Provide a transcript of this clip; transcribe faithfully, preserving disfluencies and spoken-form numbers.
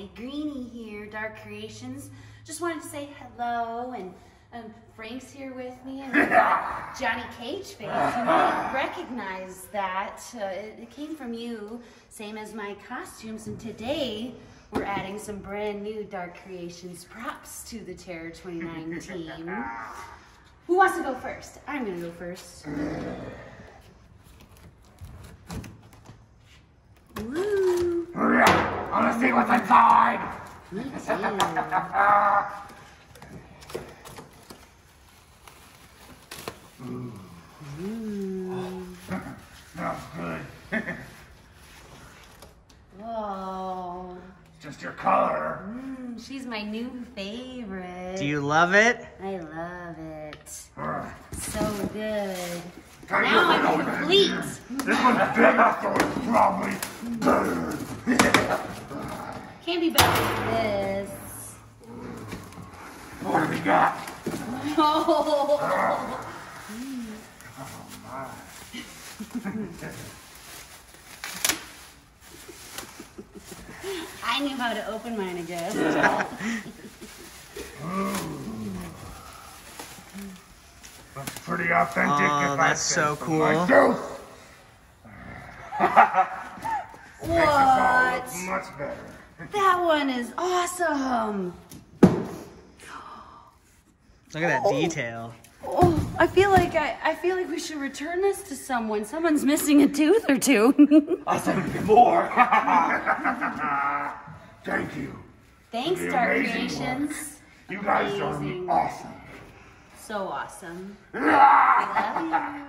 Hi, Greenie here, Dark Creations. Just wanted to say hello, and um, Frank's here with me, and we've got Johnny Cage face. You might recognize that. Uh, it, it came from you, same as my costumes, and today we're adding some brand new Dark Creations props to the Terror twenty-nine team. Who wants to go first? I'm gonna go first. Woo! I wanna see what's inside! Me too. Ooh. Ooh. Smells good. Whoa. Just your color. Mm, she's my new favorite. Do you love it? I love it. Uh, So good. Can Now you I'm open it? complete. This one's big enough, so it's probably better. Can't be better than this. What do we got? Oh. Oh my. I knew how to open mine, I guess. Looks pretty authentic. Oh, if that's I say so so cool. myself. Makes us all look What? much better. That one is awesome. Look at that detail. Oh, I feel like I, I feel like we should return this to someone. Someone's missing a tooth or two. I said it before. Thank you. Thanks, The Dark amazing Creations. work. You guys are Amazing. awesome. So awesome. I love you.